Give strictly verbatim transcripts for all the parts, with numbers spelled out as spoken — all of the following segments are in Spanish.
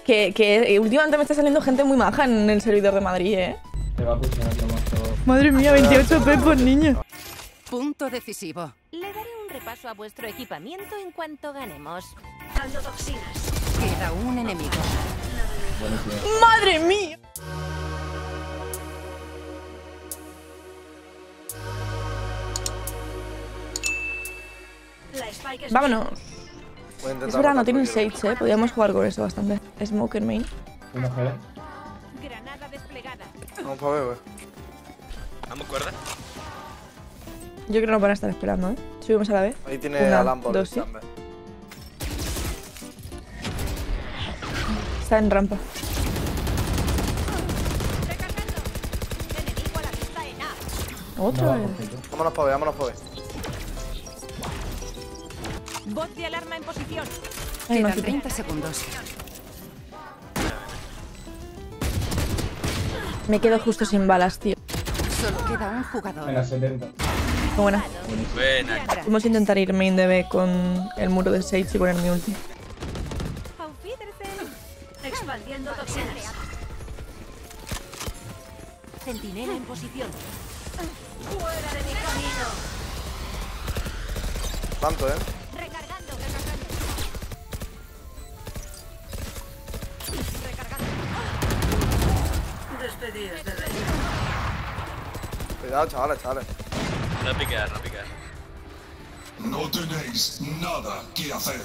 Que, que últimamente me está saliendo gente muy maja en el servidor de Madrid, ¿eh? Te va a pulsar el mazo. Madre mía, veintiocho P por niño. Punto decisivo. Le daré un repaso a vuestro equipamiento en cuanto ganemos. Dando toxinas. Queda un enemigo. Buenísimo. ¡Madre mía! La Spike es Vámonos. Voy a intentar Es verdad, no matar tienen cualquier Sage, ¿eh? Podríamos jugar con eso bastante. Smoker main. Una G. Granada desplegada. uno. Vamos para B, güey. ¿Vamos cuerda? Yo creo que no van a estar esperando, ¿eh? Subimos a la B. Ahí tiene Una, a Lambo. dos, sí. Está en rampa. Recargando. Enemigo a la vista en A. Otra No, vez. perfecto. Vámonos para B, vámonos para B. Bot de alarma en posición. Ay, no, Quedan quita. treinta segundos. Me quedo justo sin balas, tío. Solo queda un jugador. Venga, setenta. Qué buena. Buena. Vamos a intentar ir main de B con el muro de Sage y poner mi ulti. Auf Wiedersehen. expandiendo toxinas. Centinela en posición. Fuera de mi camino. Tanto, ¿eh? Recargando. Recargando. Recargando. Despedidos de rey. Cuidado, chavales, chavales. No piquear, no piquear. No tenéis nada que hacer.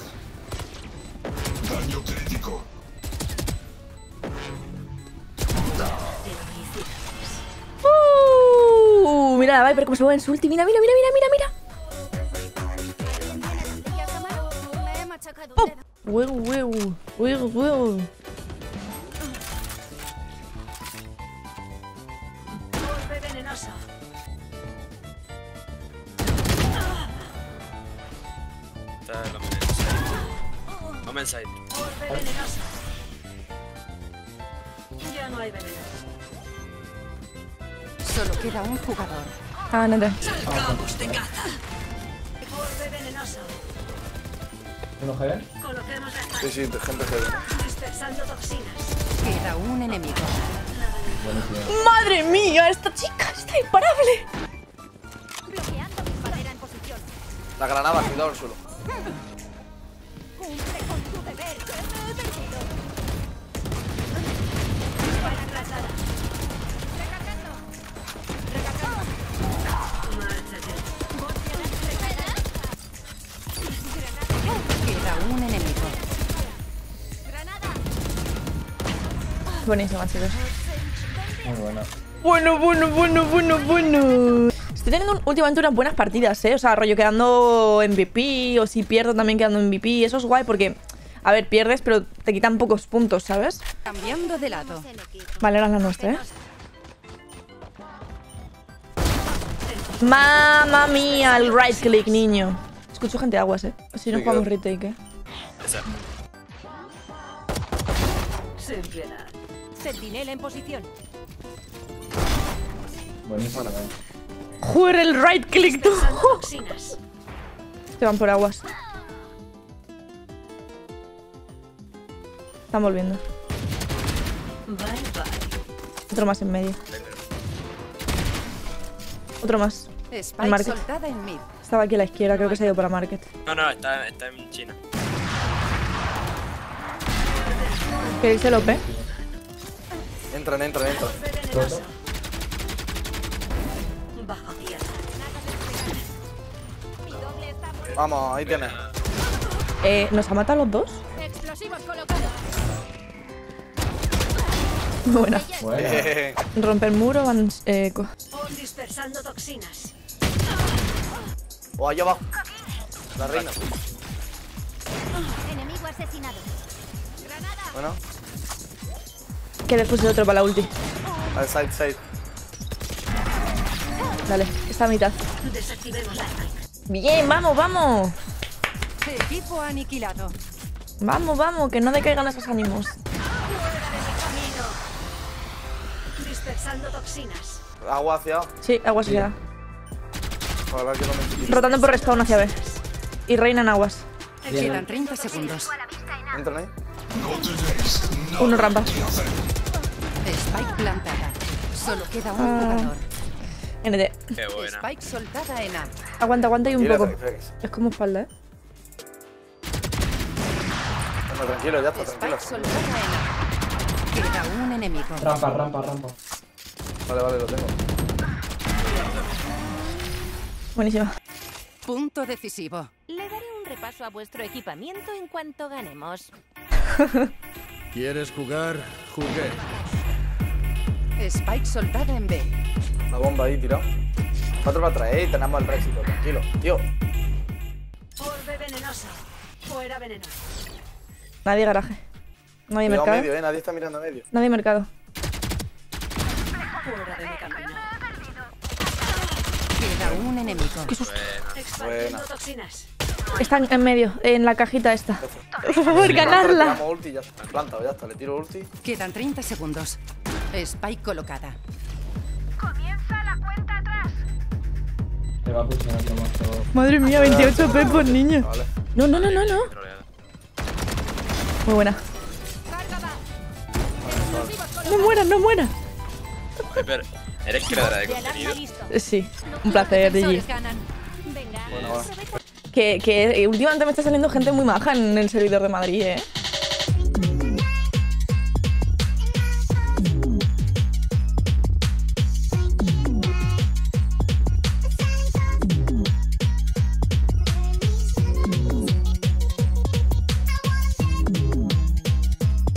Daño crítico. Uh, mira la Viper cómo se mueve en su ulti. Mira, mira, mira, mira, mira, mira. ¡Pum! Huevo, huevo, huevo, huevo. Golpe venenoso. Está el hombre inside. Hombre inside. Golpe venenoso. Ya no hay veneno. Solo queda un jugador. Ah, nada. Salgamos de caza. Golpe venenoso. Uno G. Coloquemos la Sí, sí, gente heavy. dispersando toxinas. Queda un enemigo. Buenísimo. ¡Madre mía! Esta chica está imparable. Bloqueando mi barrera en posición. La granada, cuidado al suelo. Cumple con tu deber. Perdido. Buena trazada. Recargando. Recargando. Márchate. Bot de alarma desplegada. Queda un enemigo. Granada. Buenísima, chicos. Muy buena. Bueno, bueno, bueno, bueno, bueno. Estoy teniendo últimamente unas buenas partidas, ¿eh? O sea, rollo quedando M V P, o si pierdo también quedando M V P. Eso es guay porque, a ver, pierdes, pero te quitan pocos puntos, ¿sabes? Cambiando de lado. Vale, ahora es la nuestra, ¿eh? Mamma mía, el right click, niño. Escucho gente de aguas, ¿eh? Si no Sí, jugamos creo. retake, ¿eh? Esa. Sin piedad. Centinela en posición. Buenísimo. eh. Joder, el right click, tú. Dispersando toxinas. Se van por aguas. Están volviendo. Bye bye. Otro más en medio. Otro más. Spike market. soltada en mid. Estaba aquí a la izquierda, creo que se ha ido para market. No, no, está, está en China. ¿Queréis el O P? Entran, entran, entran. Golpe venenoso. Bajo tierra. Mi doble está por... Vamos, ahí tienes. Eh, ¿nos ha matado a los dos? Explosivos colocados. Muy buena. Buena. Eh, Rompe el muro, van eh, co- Os dispersando toxinas. O allá abajo. La reina. Enemigo asesinado. Granada. Bueno, que después el otro para la ulti. al side, side. Dale, está a mitad. Desactivemos la Spike. Bien, vamos, vamos. Equipo aniquilado. Vamos, vamos, que no decaigan esos ánimos. Camino. Dispersando toxinas. Agua hacia. Sí, aguas se queda. Ojalá que no me quite. Rotando por respawn hacia B. Y reina en aguas. Quedan treinta segundos. Entran ahí. No tenéis nada Uno rampa. que hacer. Spike plantada. Solo queda un Ah. jugador. N T. Qué buena. Spike soltada en A. Aguanta, aguanta y un Tranquilo, poco. Félix. Es como espalda, ¿eh? No, tranquilo, ya está, tranquilo. Spike soltada en A. Queda un enemigo. Rampa, rampa, rampa. Vale, vale, lo tengo. Buenísima. Punto decisivo. Le daré un repaso a vuestro equipamiento en cuanto ganemos. ¿Quieres jugar? Jugué. Spike soltada en B. Una bomba ahí, tirado. Cuatro para atrás, eh, y tenemos el réxito, tranquilo. Tío, Orbe venenosa. Fuera veneno. Nadie garaje. Nadie cuidado mercado. medio, eh, nadie está mirando medio. Nadie mercado. Fuera de mi camino. Queda un enemigo. Expandiendo Buena. toxinas. Están en medio, en la cajita esta. Por favor, Planta, le ganarla. tiramos ulti y ya está. Planta, ya está, le tiro ulti. Quedan treinta segundos. Spike colocada. Te va a pushar aquí mazo. Madre mía, veintiocho P por niño. Vale. No, no, no, no, no. Troleada. Muy buena. No mueras, no mueras. Hyper, ¿eres creadora de De alarma contenido? listo. Eh, Sí, un placer, Gigi. Defensores ganan. Venga, Bueno, va. se ve Que, que últimamente me está saliendo gente muy maja en el servidor de Madrid, ¿eh?